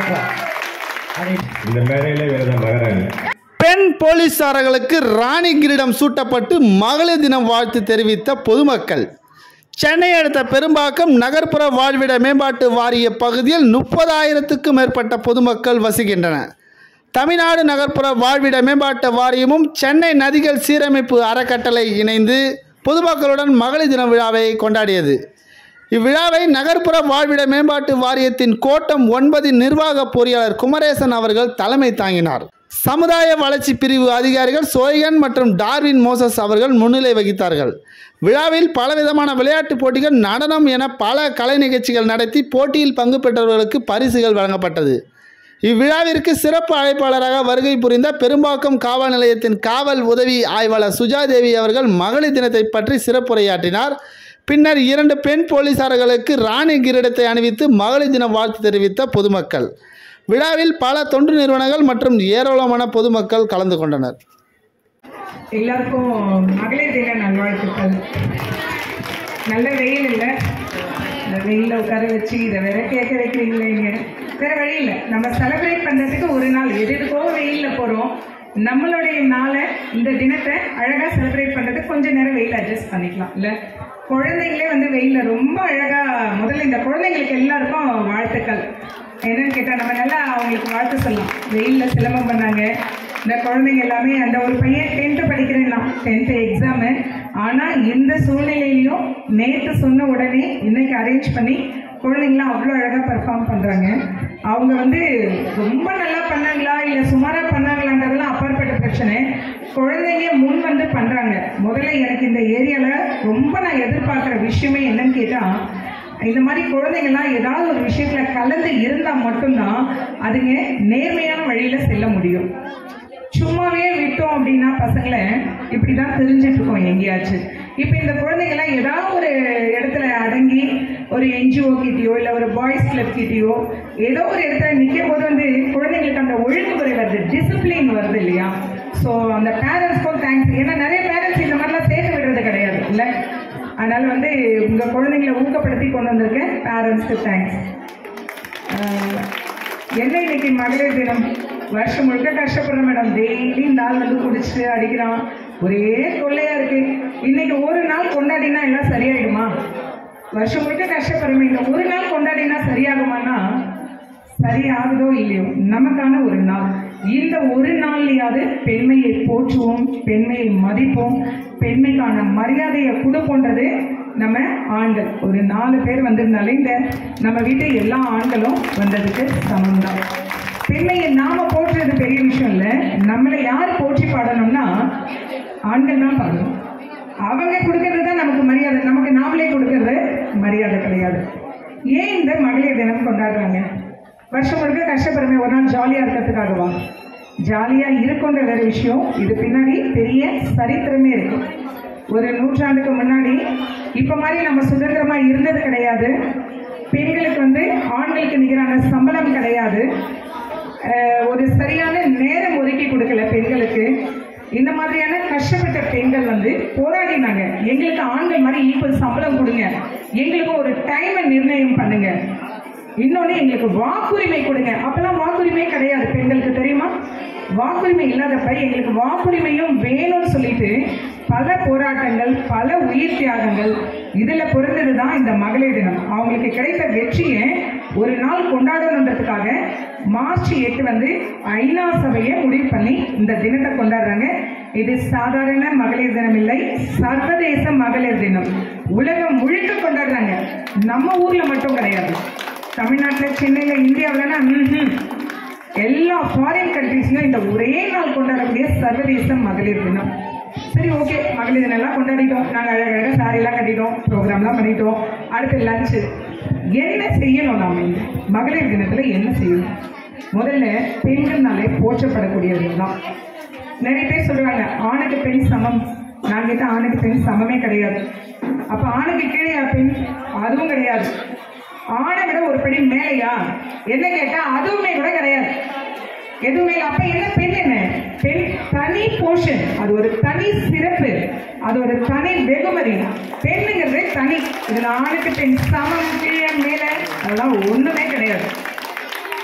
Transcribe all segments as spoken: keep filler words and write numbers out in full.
இந்த மேடையிலே வேறதான் மகாராணி. பெண் போலீசாரர்களுக்கு ராணி கிரீடம் சூட்டப்பட்டு மகளிர் தினம் வாழ்த்து தெரிவித்த பொதுமக்கள். சென்னை அடுத்த பெரும்பாக்கம் நகர்ப்புற வாழ்விட மேம்பாட்டு வாரிய பகுதியில் முப்பதாயிரத்துக்கும் மேற்பட்ட பொதுமக்கள் வசிக்கின்றனர். தமிழ்நாடு நகர்ப்புற வாழ்விட மேம்பாட்டு வாரியமும் சென்னை நதிகள் சீரமைப்பு அறக்கட்டளை இணைந்து பொதுமக்களுடன் மகளிர் தின விழாவை கொண்டாடியது. இவ்விழாவை நகர்ப்புற வாழ்விட மேம்பாட்டு வாரியத்தின் கோட்டம் ஒன்பதின் நிர்வாக பொறியாளர் குமரேசன் அவர்கள் தலைமை தாங்கினார். சமுதாய வளர்ச்சி பிரிவு அதிகாரிகள் சோயகன் மற்றும் டார்வின் மோசஸ் அவர்கள் முன்னிலை வகித்தார்கள். விழாவில் பலவிதமான விளையாட்டுப் போட்டிகள், நடனம் என பல கலை நிகழ்ச்சிகள் நடத்தி போட்டியில் பங்கு பெற்றவர்களுக்கு பரிசுகள் வழங்கப்பட்டது. இவ்விழாவிற்கு சிறப்பு அழைப்பாளராக வருகை புரிந்த பெரும்பாக்கம் காவல் நிலையத்தின் காவல் உதவி ஆய்வாளர் சுஜாதேவி அவர்கள் மகளிர் தினத்தை பற்றி சிறப்புரையாற்றினார். பின்னர் இரண்டு பெண் போலீசார்களுக்கு ராணி கிரீடத்தை அணிவித்து மகளிர் தின வாழ்த்து தெரிவித்த பொதுமக்கள். விழாவில் பல தொண்டு நிறுவனங்கள் மற்றும் ஏராளமான பொதுமக்கள் கலந்து கொண்டனர். எல்லாருக்கும் மகளிர் தின நல்வாழ்த்துக்கள். நல்ல வெயில் இல்லை, இந்த வெயிலில் உட்கார வச்சு இதை வேற கேட்க வைக்கிறீங்களேங்க. வேற வழி இல்லை, நம்ம செலிப்ரேட் பண்ணுறதுக்கு ஒரு நாள் எதுக்கோ வெயிலில் போகிறோம். நம்மளுடைய நாளை, இந்த தினத்தை அழகாக செலிப்ரேட் பண்ணுறதுக்கு கொஞ்சம் நேரம் வெயில் அட்ஜஸ்ட் பண்ணிக்கலாம் இல்லை. குழந்தைங்களே வந்து வெயிலில் ரொம்ப அழகாக, முதல்ல இந்த குழந்தைங்களுக்கு எல்லாருக்கும் வாழ்த்துக்கள். என்னன்னு கேட்டால் நம்ம நல்லா அவங்களுக்கு வாழ்த்து சொல்லலாம். வெயிலில் சிலம்பம் பண்ணாங்க இந்த குழந்தைங்க எல்லாமே. அந்த ஒரு பையன் டென்த்து படிக்கிறேன்னா, டென்த்து எக்ஸாமு. ஆனால் இந்த சூழ்நிலையிலையும் நேற்று சொன்ன உடனே இன்னைக்கு அரேஞ்ச் பண்ணி குழந்தைங்களாம் அவ்வளோ அழகாக பெர்ஃபார்ம் பண்ணுறாங்க. அவங்க வந்து ரொம்ப நல்லா பண்ணாங்களா இல்லை சுமாராக பண்ணாங்களான்றதெல்லாம் அப்பாற்பட்ட பிரச்சனை. குழந்தைங்க முன் வந்து பண்ணுறாங்க. முதல்ல எனக்கு இந்த ஏரியாவில் ரொம்ப நான் எதிர்பார்க்குற விஷயமே என்னன்னு கேட்டால், இந்த மாதிரி குழந்தைங்கள்லாம் ஏதாவது ஒரு விஷயத்தில் கலந்து இருந்தால் மட்டும்தான் அதுங்க நேர்மையான வழியில் செல்ல முடியும். சும்மாவே விட்டோம் அப்படின்னா பசங்களை இப்படி தான் தெரிஞ்சுட்டு இருக்கோம் எங்கேயாச்சும். இப்போ இந்த குழந்தைங்கள்லாம் ஏதாவது ஒரு இடத்துல அடங்கி ஒரு என்ஜிஓ கிட்டேயோ இல்லை ஒரு பாய்ஸ் கிளப் கிட்டேயோ ஏதோ ஒரு இடத்துல நிற்கும் போது வந்து குழந்தைங்களுக்கு அந்த ஒழுங்குமுறை வருது, டிசிப்ளின் வருது இல்லையா. ஸோ அந்த பேரண்ட்ஸ்க்கும் தேங்க்ஸ். ஏன்னா நிறைய பேரண்ட்ஸ் இந்த மாதிரிலாம் சேர்க்க விடுறது கிடையாது இல்லை. அதனால வந்து உங்கள் குழந்தைங்களை ஊக்கப்படுத்தி கொண்டு வந்திருக்கேன். பேரண்ட்ஸ்க்கு தேங்க்ஸ். என்ன இன்னைக்கு மகளிர் தினம், வருஷம் முழுக்க கஷ்டப்படுறோம் மேடம். டெய்லி இந்த ஆள் வந்து குடிச்சு அடிக்கிறான், ஒரே தொல்லையா இருக்கு. இன்னைக்கு ஒரு நாள் கொண்டாடினா எல்லாம் சரியாயிடுமா? வருஷம் முழுக்க கஷ்டப்படுறோம், இந்த ஒரு நாள் கொண்டாடினா சரியாகுமானா சரியாகுதோ இல்லையோ, நமக்கான ஒரு நாள். இந்த ஒரு நாள்லையாவது பெண்மையை போற்றுவோம், பெண்மையை மதிப்போம், பெண்மைக்கான மரியாதையை கொடுப்போன்றது நம்ம ஆண்கள். ஒரு நாலு பேர் வந்திருந்தாலே இந்த நம்ம வீட்டு எல்லா ஆண்களும் வந்ததுக்கு சமம் தான். பெண்மையை நாம போற்றுறது பெரிய விஷயம் இல்லை. நம்மளை யார் போற்றி பாடணும்னா ஆண்கள் தான் பாடணும். அவங்க கொடுக்கறது தான் நமக்கு மரியாதை, நமக்கு நாமளே கொடுக்கறது மரியாதை கிடையாது. ஏன் இந்த மகளிர் தினம் கொண்டாடுறாங்க? வருஷம் முழுக்க கஷ்டப்படுறமே, ஒரு நாள் ஜாலியாக இருக்கிறதுக்காகவா? ஜாலியாக இருக்குன்ற வேறு விஷயம். இது பின்னாடி பெரிய சரித்திரமே இருக்கு. ஒரு நூற்றாண்டுக்கு முன்னாடி இப்போ மாதிரி நம்ம சுதந்திரமாக இருந்தது கிடையாது. பெண்களுக்கு வந்து ஆண்களுக்கு நிகரான சம்பளம் கிடையாது. ஒரு சரியான நேரம் ஒதுக்கி கொடுக்கல பெண்களுக்கு. இந்த மாதிரியான கஷ்டப்பட்ட பெண்கள் வந்து போராடினாங்க. எங்களுக்கு ஆண்கள் மாதிரி ஈக்குவல் சம்பளம் கொடுங்க, எங்களுக்கு ஒரு டைமை நிர்ணயம் பண்ணுங்க, இன்னொன்று எங்களுக்கு வாக்குரிமை கொடுங்க. அப்பெல்லாம் வாக்குரிமை கிடையாது பெண்களுக்கு, தெரியுமா? வாக்குரிமை இல்லாதப்ப எங்களுக்கு வாக்குரிமையும் வேணும்னு சொல்லிட்டு பல போராட்டங்கள், பல உயிர் தியாகங்கள், இதில் பிறந்தது தான் இந்த மகளிர் தினம். அவங்களுக்கு கிடைத்த வெற்றியை ஒரு நாள் கொண்டாடணுன்றதுக்காக மார்ச் எட்டு வந்து ஐநா சபையை முடிவு பண்ணி இந்த தினத்தை கொண்டாடுறாங்க. இது சாதாரண மகளிர் தினம் இல்லை, சர்வதேச மகளிர் தினம். உலகம் முழுக்க கொண்டாடுறாங்க. நம்ம ஊர்ல மட்டும் கிடையாது. தமிழ்நாட்டில், சென்னையில், இந்தியாவில் எல்லா ஃபாரின் கண்ட்ரீஸ்லையும் இந்த ஒரே நாள் கொண்டாடக்கூடிய சர்வதேச மகளிர் தினம். சரி, ஓகே, மகளிர் தினம் எல்லாம் கொண்டாடிட்டோம். நாங்கள் அழகழகாக சாரியெல்லாம் கட்டிட்டோம், ப்ரோக்ராம்லாம் பண்ணிட்டோம். அடுத்து லஞ்சு. என்ன செய்யணும்? நாம இந்த மகளிர் தினத்தில் என்ன செய்யணும்? முதல்ல பெண்கள்னாலே போற்றப்படக்கூடியது தான். நிறைய பேர் சொல்றாங்க ஆணுக்கு பெண் சமம். நான் கேட்டால் ஆணுக்கு பெண் சமமே கிடையாது. அப்போ ஆணுக்கு கீழே பெண்? அதுவும் கிடையாது. ஆணை விட ஒரு படி மேலையா என்ன கேட்டா அதுவுமே கூட கிடையாது. எதுவுமே. அப்ப என்ன பெண்? என்ன பெண்? தனி போர்ஷன், அது ஒரு தனி சிறப்பு, அது ஒரு தனி வெகுமதி. பெண்ணுங்கிறது தனி. இதுல ஆணுக்கு பெண் சமம், கீழே மேல அதெல்லாம் ஒண்ணுமே கிடையாது.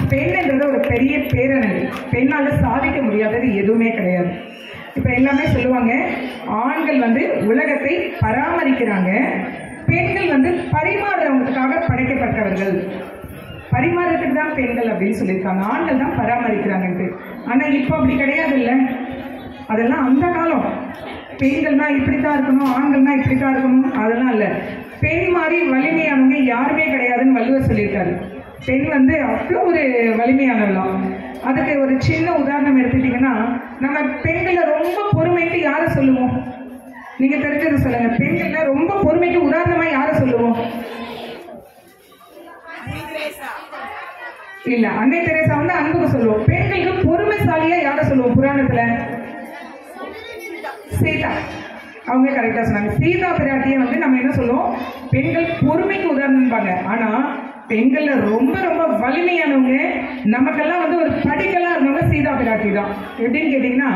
பெண்ன்றது ஒரு பெரிய பேரனது. பெண்ணால் சாதிக்க முடியாதது எதுவுமே கிடையாது. இப்போ எல்லாமே சொல்லுவாங்க, ஆண்கள் வந்து உலகத்தை பராமரிக்கிறாங்க, பெண்கள் வந்து பரிமாறுறவங்களுக்காக படைக்கப்பட்டவர்கள், பரிமாறத்துக்கு தான் பெண்கள் அப்படின்னு சொல்லியிருக்காங்க, ஆண்கள் தான் பராமரிக்கிறாங்கன்ட்டு. ஆனால் இப்போ அப்படி கிடையாது இல்லை. அதெல்லாம் அந்த காலம். பெண்கள்னா இப்படி தான் இருக்கணும், ஆண்கள்னா இப்படி தான் இருக்கணும், அதெல்லாம் இல்லை. பெண் மாதிரி வலிமையானவங்க யாருமே கிடையாதுன்னு வள்ளுவர் சொல்லியிருக்காரு. பெண் வந்து அவ்வளோ ஒரு வலிமையானவலாம். அதுக்கு ஒரு சின்ன உதாரணம் எடுத்துட்டீங்கன்னா, நம்ம பெண்களை ரொம்ப பொறுமைக்கு யாரை சொல்லுவோம்? நீங்கள் தெரிஞ்சது சொல்லுங்க. பெண்கள்ல ரொம்ப பொறுமைக்கு உதாரணமாக யாரை சொல்லுவோம்? இல்ல, அன்னை தெரேசா வந்து அன்புக்கு சொல்லுவோம். பெண்களுக்கு பொறுமைசாலியா யாரை சொல்லுவோம் புராணத்துல? சீதா. அவங்க கரெக்டா சொன்னாங்க. சீதா பிராட்டியை வந்து நம்ம என்ன சொல்லுவோம்? பெண்கள் பொறுமைக்கு உதாரணம்பாங்க. ஆனா பெண்கள்ல ரொம்ப ரொம்ப வலிமையானவங்க, நமக்கெல்லாம் வந்து ஒரு படிக்கெல்லாம் இருந்தவங்க சீதா பிராட்டி தான். எப்படின்னு கேட்டீங்கன்னா,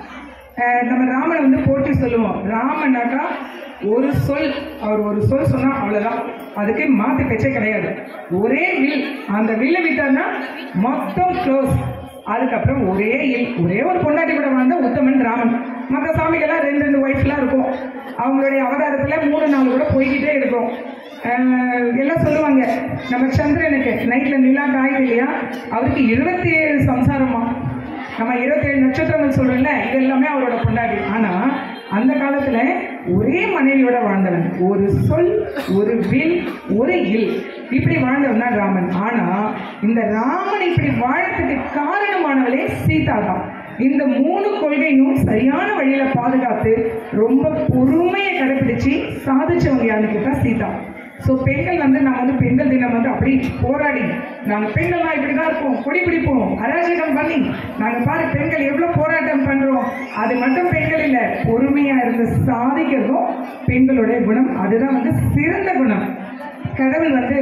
நம்ம ராமன் வந்து போட்டி சொல்லுவோம். ராமனாக்கா ஒரு சொல், அவர் ஒரு சொல் சொன்னா அவ்வளவுதான், அதுக்கு மாத்து பேச்சே கிடையாது. ஒரே வில், அந்த வில்லை விட்டார்னா மொத்தம் க்ளோஸ். அதுக்கப்புறம் ஒரே இல், ஒரே ஒரு பொண்டாட்டி கூட வாழ்ந்த உத்தமன் ராமன். மற்ற சாமிகள்லாம் ரெண்டு ரெண்டு ஒய்ஃப்லாம் இருக்கும். அவங்களுடைய அவதாரத்துல மூணு நாள் கூட போய்கிட்டே இருக்கும். எல்லாம் சொல்லுவாங்க, நம்ம சந்திரனுக்கு நைட்ல நிலா காயுது இல்லையா, அவருக்கு இருபத்தி ஏழு சம்சாரமா. நம்ம இருபத்தி ஏழு நட்சத்திரங்கள் சொல்றோம்ல, இது எல்லாமே அவரோட பொண்டாட்டி. ஆனா அந்த காலத்துல ஒரே மனைவியோட வாழ்ந்தவன், ஒரு சொல், ஒரு வில், ஒரு இல், இப்படி வாழ்ந்தவன் தான் ராமன். ஆனா இந்த ராமன் இப்படி வாழறதுக்கு காரணமானவளே சீதா தான். இந்த மூணு கொள்கையும் சரியான வழியில பாதுகாத்து ரொம்ப பொறுமையை கடைபிடிச்சு சாதிச்சவங்க யாருன்னு கேட்டா சீதா. ஸோ பெண்கள் வந்து நம்ம வந்து பெண்கள் தினம் வந்து அப்படி போராடி, நாங்கள் பெண்கள்லாம் இப்படிதான் இருப்போம், கொடி பிடிப்போம், அராஜகம் பண்ணி நாங்கள் பாரு பெண்கள் எவ்வளோ போராட்டம் பண்றோம். அது மட்டும் பெண்கள் இல்லை, பொறுமையா இருந்து சாதிக்கிறதும் பெண்களுடைய குணம். அதுதான் வந்து சிறந்த குணம். கடவுள் வந்து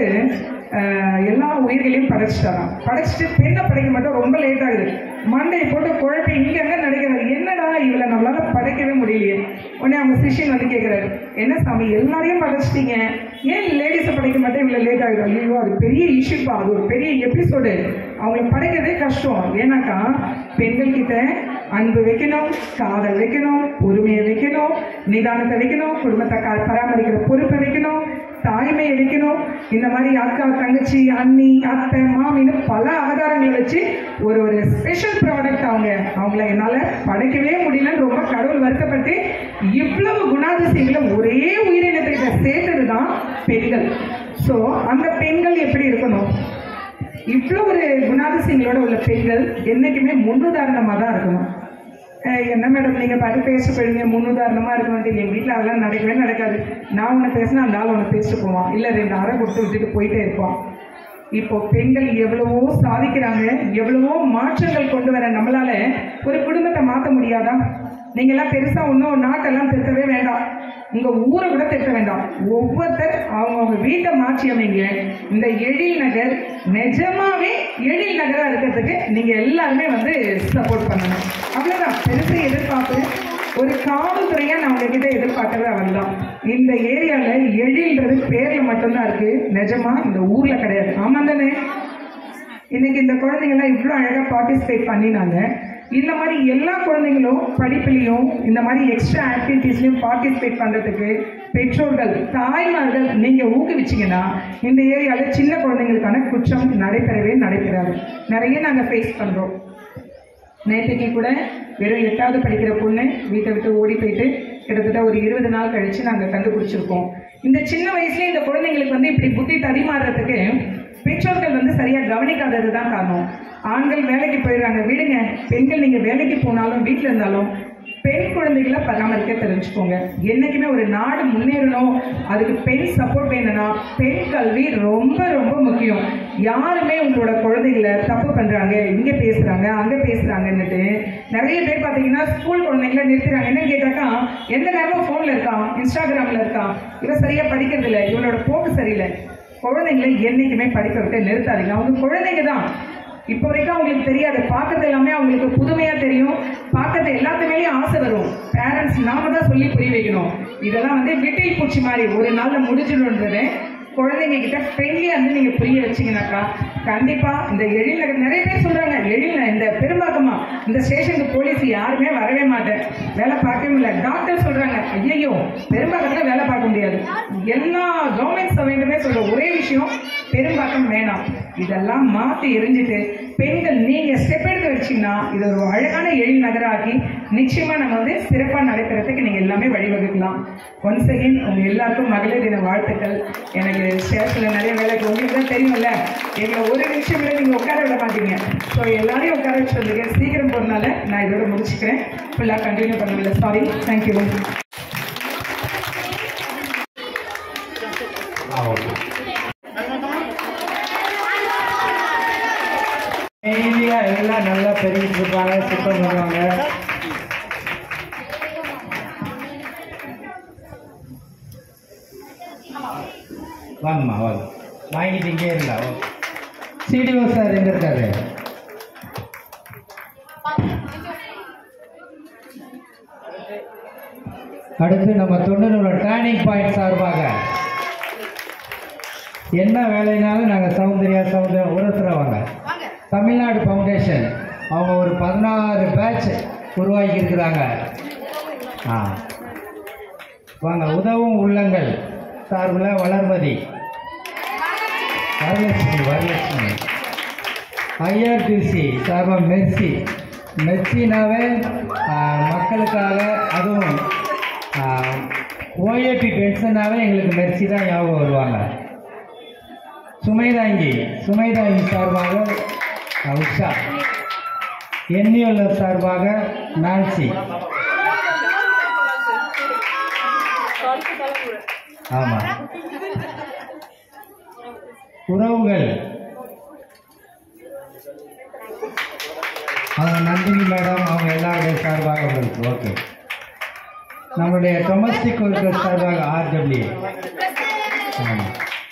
எல்லா உயிர்களையும் படைச்சிட்டாராம். படைச்சிட்டு பெண்ணை படைக்க மட்டும் ரொம்ப லேட் ஆகுது. மண்டையை போட்டு குழப்பி இங்க அங்க நடக்கிறாரு. என்னடா இவளை நம்மளால படைக்கவே முடியலையே. உடனே அவங்க சிஷியன் வந்து கேட்கிறாரு, என்ன சாமி எல்லாரையும் படைச்சிட்டீங்க, ஏன் லேடிஸை படைக்க மாட்டேன் இவ்வளோ லேட் ஆகுது? ஐயோ அது பெரிய இஷ்யூப்பா, அது ஒரு பெரிய எபிசோடு, அவங்கள படைக்கிறதே கஷ்டம். ஏன்னாக்கா பெண்கள் கிட்ட அன்பு வைக்கணும், காதல் வைக்கணும், பொறுமையை வைக்கணும், நிதானத்தை வைக்கணும், குடும்பத்தை பராமரிக்கிற பொறுப்பை வைக்கணும், தாய்மையை வைக்கணும். இந்த மாதிரி அக்கா, தங்கச்சி, அண்ணி, அத்தை, மாமின்னு பல அவதாரங்களை வச்சு ஒரு ஒரு ஸ்பெஷல் ப்ராடக்ட் அவங்க அவங்கள என்னால் படைக்கவே முடியலன்னு ரொம்ப கடவுள் வருத்தப்பட்டு இவ்வளவு குணாதிசயங்களை ஒரே உயிரினத்தை சேர்த்தது தான் பெண்கள். ஸோ அந்த பெண்கள் எப்படி இருக்கணும்? இவ்வளோ ஒரு குணாதிசயங்களோட உள்ள பெண்கள் என்னைக்குமே முன்னுதாரணமாக தான் இருக்கணும். என்ன மேடம் நீங்கள் பாட்டு பேச போயிருங்க, முன்னுதாரணமாக இருக்கணும்ட்டு. என் வீட்டில் அதெல்லாம் நடக்கவே நடக்காது. நான் ஒன்று பேசினா அந்த ஆள் ஒன்று பேசிட்டு போவான், இல்லை ரெண்டு அரை கொடுத்து விட்டுட்டு போயிட்டே இருப்பான். இப்போ பெண்கள் எவ்வளவோ சாதிக்கிறாங்க, எவ்வளவோ மாற்றங்கள் கொண்டு வர நம்மளால ஒரு குடும்பத்தை மாற்ற முடியாதா? நீங்கள்லாம் பெருசாக ஒன்றும் நாட்டெல்லாம் திருத்தவே வேண்டாம், உங்கள் ஊரை கூட திருத்த வேண்டாம். ஒவ்வொருத்தர் அவங்கவுங்க வீட்டை மாற்றி அமைங்க. இந்த எழில் நகர் நிஜமாவே எழில் நகராக இருக்கிறதுக்கு நீங்கள் எல்லாருமே வந்து சப்போர்ட் பண்ணணும். அவ்வளோதான். பெருசு எதிர்பார்ப்பு ஒரு காவல்துறையாக நான் உங்ககிட்ட எதிர்பார்க்கறது அவர்தான். இந்த ஏரியாவில் எழில்ன்றது பேரில் மட்டும்தான் இருக்கு, நிஜமா இந்த ஊரில் கிடையாது. ஆமாம் தானே? இன்னைக்கு இந்த குழந்தைங்கள்லாம் இவ்வளோ அழகாக பார்ட்டிசிபேட் பண்ணினாங்க. இந்த மாதிரி எல்லா குழந்தைங்களும் படிப்புலையும் இந்த மாதிரி எக்ஸ்ட்ரா ஆக்டிவிட்டீஸ்லையும் பார்ட்டிசிபேட் பண்ணுறதுக்கு பெற்றோர்கள், தாய்மார்கள் நீங்கள் ஊக்குவிச்சிங்கன்னா இந்த ஏரியாவில் சின்ன குழந்தைங்களுக்கான குற்றம் நடைபெறவே நடைபெறாது. நிறைய நாங்கள் ஃபேஸ் பண்ணுறோம். நேற்றுக்கு கூட வெறும் எட்டாவது படிக்கிற பொண்ணு வீட்டை விட்டு ஓடி போயிட்டு கிட்டத்தட்ட ஒரு இருபது நாள் கழித்து நாங்கள் கண்டுபிடிச்சிருக்கோம். இந்த சின்ன வயசுலேயே இந்த குழந்தைங்களுக்கு வந்து இப்படி புத்தி தடிமாறுறதுக்கு பெற்றோர்கள் வந்து சரியாக கவனிக்காதது தான் காரணம். ஆண்கள் வேலைக்கு போயிடுறாங்க, விடுங்க. பெண்கள் நீங்கள் வேலைக்கு போனாலும் வீட்டில் இருந்தாலும் பெண் குழந்தைகளை பராமரிக்க தெரிஞ்சுக்கோங்க. என்றைக்குமே ஒரு நாடு முன்னேறணும், அதுக்கு பெண் சப்போர்ட் வேணும்னா பெண் கல்வி ரொம்ப ரொம்ப முக்கியம். யாருமே உங்களோட குழந்தைகளை தப்பு பண்ணுறாங்க, இங்கே பேசுகிறாங்க அங்கே பேசுகிறாங்கன்னுட்டு நிறைய பேர் பார்த்தீங்கன்னா ஸ்கூல் குழந்தைங்கள நிறுத்துறாங்க. என்னன்னு கேட்டாக்கா, எந்த நேரமும் ஃபோனில் இருக்கான், இன்ஸ்டாகிராமில் இருக்கான், இவன் சரியாக படிக்கிறது இல்லை, இவனோட போக்கு சரியில்லை. குழந்தைங்களை என்றைக்குமே படிக்க விட்டு நிறுத்தாதீங்க. அவங்க குழந்தைங்க தான். இப்போ வரைக்கும் அவங்களுக்கு தெரியாது, பார்க்கறது எல்லாமே அவங்களுக்கு புதுமையாக தெரியும், பார்க்கறது எல்லாத்துமேலேயும் ஆசை வரும். பேரண்ட்ஸ் நாம தான் சொல்லி புரிய வைக்கணும். இதெல்லாம் வந்து விட்டில் பூச்சி மாதிரி ஒரு நாளில் முடிஞ்சிடும்ன்றது குழந்தைங்க கிட்ட ஃப்ரெண்ட்லியா இருந்து நீங்க புரிய வச்சீங்கன்னாக்கா கண்டிப்பா இந்த எழில் நகர் நிறைய பேர் சொல்றாங்க எழில் இந்த பெரும்பாக்கமா இந்த ஸ்டேஷனுக்கு போலீஸ் யாருமே வரவே மாட்டேன் வேலை பார்க்கவே இல்லை. டாக்டர் சொல்றாங்க ஐயோ பெரும்பாக்கத்துல வேலை பார்க்க முடியாது. எல்லா கவர்மெண்ட் சர்வெண்ட்டுமே சொல்ற ஒரே விஷயம் பெரும்பாக்கம் வேணாம். இதெல்லாம் மாற்றி எரிஞ்சுட்டு பெண்கள் நீங்க ஸ்டெப் எடுத்து வச்சீங்கன்னா இது ஒரு அழகான எழில் நகராக்கி நிச்சயமா நம்ம வந்து சிறப்பா நடைபெறதுக்கு நீங்க எல்லாமே வழிவகுக்கலாம். ஒன்ஸ் அகெயின் உங்க எல்லாருக்கும் மகளிர் தின வாழ்த்துக்கள். எனக்கு ஸ்டேஷன்ல நிறைய வேலைக்கு உங்களுக்கு தான் தெரியும்ல, எங்களை ஒரு நிமிஷம் கூட நீங்க உட்கார விட மாட்டீங்க. ஸோ எல்லாரையும் உட்கார வச்சிருந்தீங்க. சீக்கிரம் போறதுனால நான் இதோட முடிச்சுக்கிறேன். ஃபுல்லாக கண்டினியூ பண்ணல. சாரி. தேங்க்யூ. டெய்லியா எல்லாம் நல்லா பெருகிட்டு இருப்பாங்க, சுத்தம் பண்ணுவாங்க. வாங்கம்மா வாங்க, வாங்கிட்டு இங்கே இருந்தா. சிடிஓ சார் எங்க இருக்காரு? அடுத்து நம்ம தொண்ணூறு டேர்னிங் பாயிண்ட் சார்பாக என்ன வேலைனாலும் நாங்கள் சௌந்தர்யா சௌந்தர்யா உரத்துறவாங்க தமிழ்நாடு ஃபவுண்டேஷன் அவங்க ஒரு பதினாறு பேட்ச் உருவாக்கி இருக்கிறாங்க. ஆ வாங்க. உதவும் உள்ளங்கள் சார்பில் வளர்மதி, வரலட்சுமி வரலட்சுமி ஐஆர்டிசி சார்பாக மெர்சி. மெர்சினாவே மக்களுக்காக, அதுவும் ஓஏபி பென்ஷனாவே எங்களுக்கு மெர்சி தான் ஞாபகம் வருவாங்க. சுமைதாங்கி சுமைதாங்கி சார்பாக உஷா, என்யூஎல் சார்பாக நான்சி. ஆமாம். உறவுகள் அவங்க நந்தினி மேடம், அவங்க எல்லாருடைய சார்பாக உங்களுக்கு. ஓகே. நம்மளுடைய டொமஸ்டிக் ஒர்க்கர்ஸ் சார்பாக ஆர்டபிள்யூ. ஆமாம்.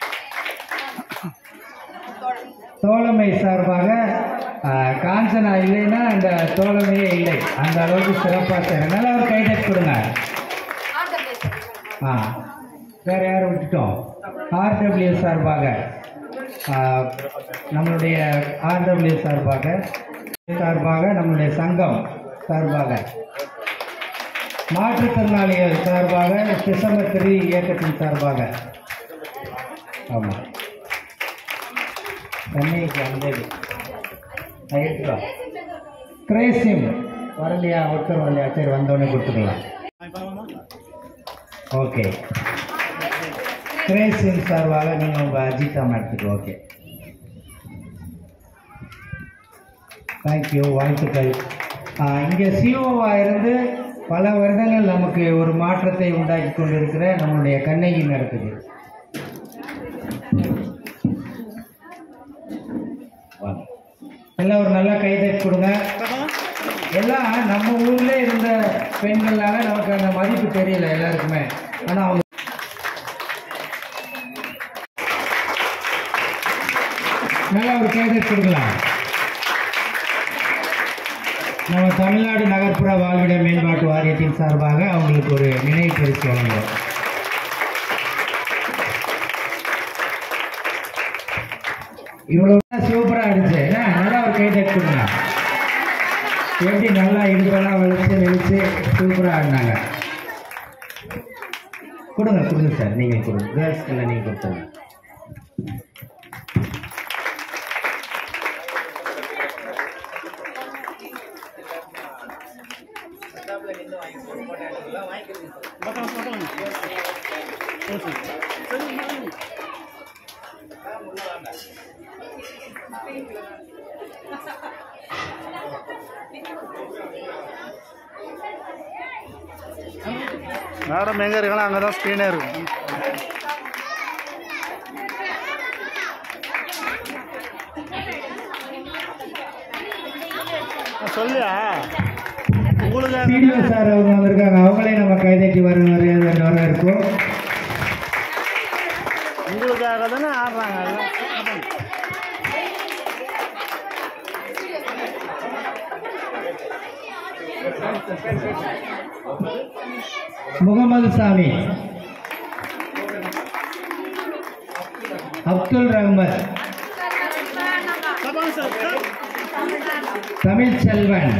தோழமை சார்பாக காஞ்சனா இல்லைன்னா அந்த தோழமையே இல்லை, அந்த அளவுக்கு சிறப்பாக செய்யறதுனால அவர் கைதட்டு கொடுங்க. ஆ வேற யாரும் விட்டுட்டோம். ஆர்டபிள்யூ சார்பாக நம்மளுடைய ஆர்டபிள்யூ சார்பாக சார்பாக நம்மளுடைய சங்கம் சார்பாக மாற்றுத்திறனாளிகள் சார்பாக டிசம்பர் த்ரீ இயக்கத்தின் சார்பாக. ஆமாம். தண்ணிக்கு அந்தது எடுத்துக்கலாம். கிரேசிம் வரலையா? ஒருத்தர் வரலையா? சரி, வந்தோடனே கொடுத்துக்கலாம். ஓகே. கிரேசிம் சார்பாக நீங்கள் உங்கள் அஜிதா மேடத்துக்கு. ஓகே, தேங்க்யூ, வாழ்த்துக்கள். இங்கே சிஓவாக இருந்து பல வருடங்கள் நமக்கு ஒரு மாற்றத்தை உண்டாக்கி கொண்டிருக்கிற நம்மளுடைய கண்ணகி நடக்குது. எல்லாம் ஒரு நல்ல கைதட்டி கொடுங்க. எல்லாம் நம்ம ஊர்ல இருந்த பெண்களால நமக்கு அந்த மதிப்பு தெரியல எல்லாருக்குமே. ஆனா அவங்க நல்லா ஒரு கைதட்டி கொடுக்கலாம். நம்ம தமிழ்நாடு நகர்ப்புற வாழ்விட மேம்பாட்டு வாரியத்தின் சார்பாக அவங்களுக்கு ஒரு நினைவு பரிசு வழங்குவோம். இவ்வளவு சூப்பரா இருந்துச்சு. நல்லா ஒரு கை தட்டி கொடுங்க. எப்படி நல்லா இடுப்பெல்லாம் வலிச்சு நெளிச்சு சூப்பரா ஆடினாங்க. கொடுங்க கொடுங்க சார், நீங்க கொடுங்க. கேர்ள்ஸ்க்கு நீங்க கொடுத்துருங்க. மேடம் எங்கே இருக்கலாம்? அங்கே தான் ஸ்க்ரீனே இருக்கும். சொல்லியா உங்களுக்கு சிடிஓ சார் அவங்க வந்திருக்காங்க. அவங்களே நம்ம கைதட்டி வர வர இருக்கும். உங்களுக்காக தானே ஆடுறாங்க. முகமது சாமி அப்துல் ரஹ்மத், தமிழ் செல்வன்,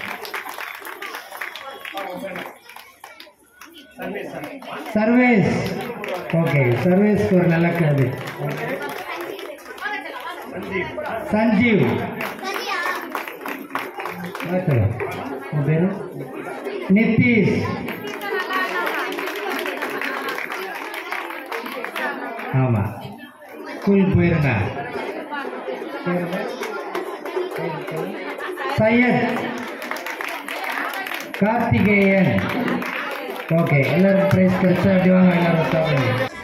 சர்வேஸ். ஓகே, சர்வேஸ்க்கு ஒரு நல்ல கேள்வி. சஞ்சீவ், உன் பேரு? நிதிஷ், ஆமா, ஸ்கூல் போயிருங்க. சையத், கார்த்திகேயன். ஓகே, எல்லாரும் பிரைஸ் கிடைச்சா அப்படி வாங்க, எல்லாரும்